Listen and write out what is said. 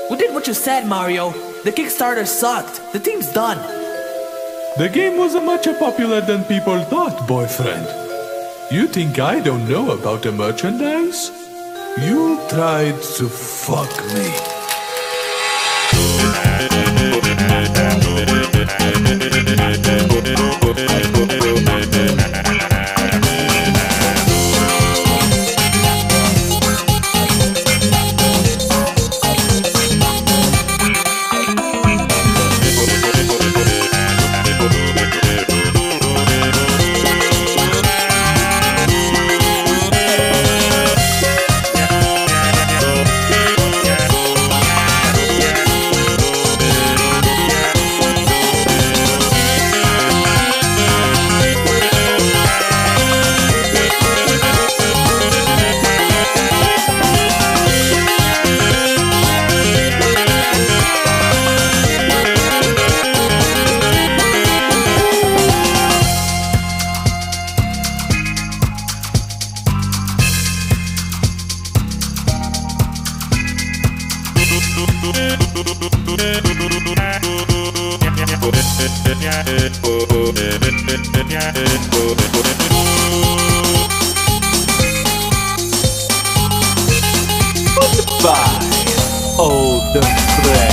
We did what you said, Mario. The Kickstarter sucked. The team's done. The game wasn't much popular than people thought, boyfriend. You think I don't know about the merchandise? You tried to fuck me. Goodbye, old friend.